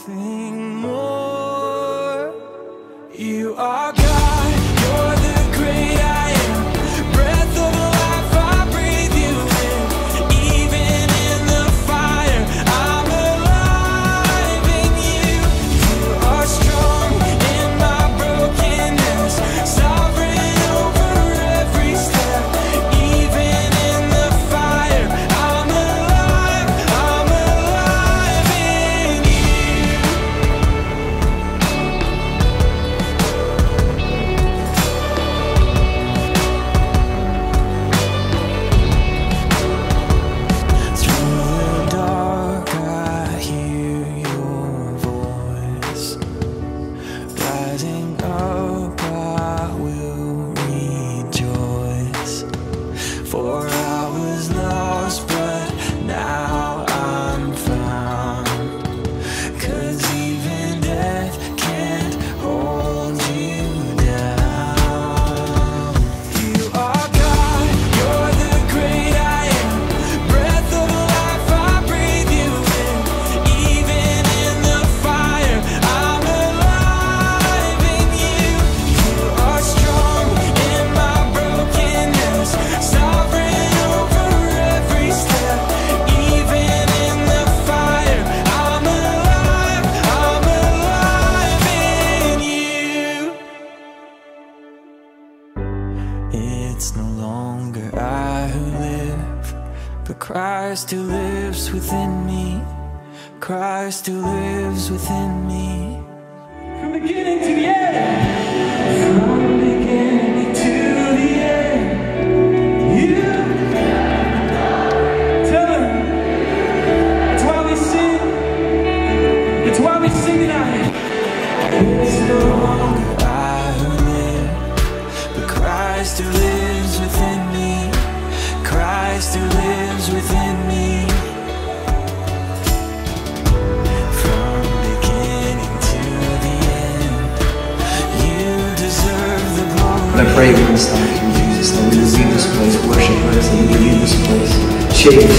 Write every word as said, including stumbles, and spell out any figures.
nothing more. You are God, you're the great I am. Breath of life, I breathe you in. Even in the fire, I'm alive in you. You are strong in my brokenness, sovereign over every step. Even in the fire, I'm alive, I'm alive in you. Through the dark, I hear your voice. Rising up, I will rejoice. For I was lost, but now I'm found. 'Cause even death can't hold you down. You are God, you're the great I am. Breath of life, I breathe you in. Even in the fire, I'm alive in you. You are strong in my brokenness, sovereign over every step. Even in the fire, I'm alive, I'm alive in you. It's no longer I who live, but Christ who lives within me. Christ who lives within me. From beginning to the end. From beginning to the end. You tell him. That's why we sing. That's why we sing tonight. It's no longer I who live, but Christ who lives within me. Christ who lives within me. From beginning to the end, you deserve the glory. And I pray we're going to start in Jesus, that we will leave this place worship us, and we will leave this place shaped